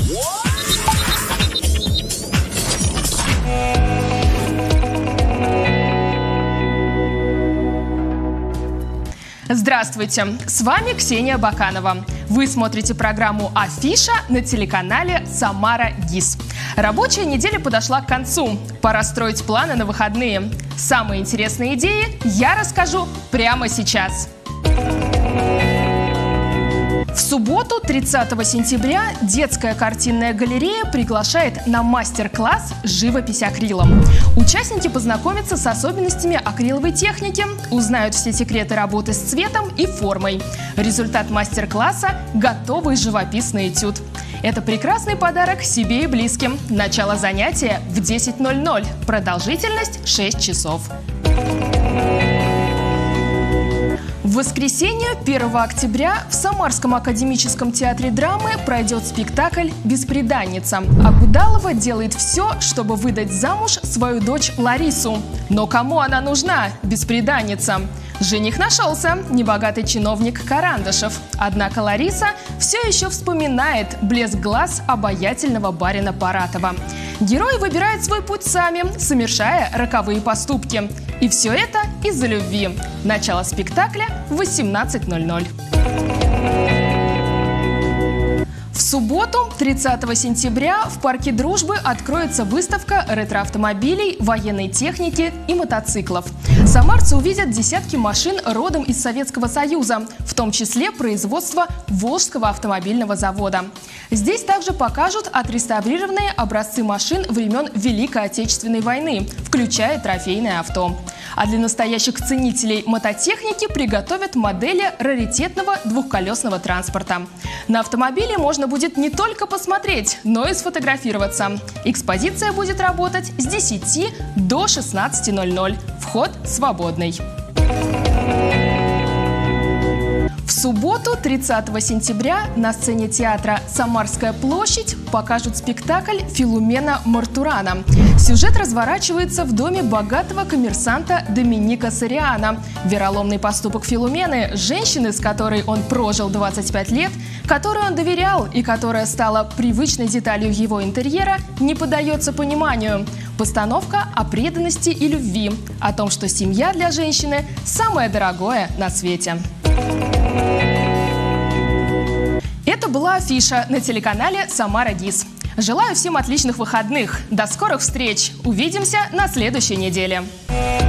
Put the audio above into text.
Здравствуйте! С вами Ксения Баканова. Вы смотрите программу «Афиша» на телеканале «Самара ГИС». Рабочая неделя подошла к концу. Пора строить планы на выходные. Самые интересные идеи я расскажу прямо сейчас. В субботу, 30 сентября, детская картинная галерея приглашает на мастер-класс «Живопись акрилом». Участники познакомятся с особенностями акриловой техники, узнают все секреты работы с цветом и формой. Результат мастер-класса – готовый живописный этюд. Это прекрасный подарок себе и близким. Начало занятия в 10:00. Продолжительность 6 часов. В воскресенье, 1 октября, в Самарском академическом театре драмы пройдет спектакль «Бесприданница». Агудалова делает все, чтобы выдать замуж свою дочь Ларису. Но кому она нужна, бесприданница? Жених нашелся, небогатый чиновник Карандашев. Однако Лариса все еще вспоминает блеск глаз обаятельного барина Паратова. Герои выбирают свой путь сами, совершая роковые поступки. И все это из-за любви. Начало спектакля в 18:00. В субботу, 30 сентября, в Парке Дружбы откроется выставка ретроавтомобилей, военной техники и мотоциклов. Самарцы увидят десятки машин родом из Советского Союза, в том числе производство Волжского автомобильного завода. Здесь также покажут отреставрированные образцы машин времен Великой Отечественной войны, включая трофейное авто. А для настоящих ценителей мототехники приготовят модели раритетного двухколесного транспорта. На автомобиле можно будет не только посмотреть, но и сфотографироваться. Экспозиция будет работать с 10 до 16:00. Вход свободный. В субботу, 30 сентября, на сцене театра «Самарская площадь» покажут спектакль Филумена Мартурана. Сюжет разворачивается в доме богатого коммерсанта Доминика Сориана. Вероломный поступок Филумены, женщины, с которой он прожил 25 лет, которой он доверял и которая стала привычной деталью его интерьера, не поддается пониманию. Постановка о преданности и любви, о том, что семья для женщины – самое дорогое на свете. Это была афиша на телеканале «Самара ГИС». Желаю всем отличных выходных. До скорых встреч. Увидимся на следующей неделе.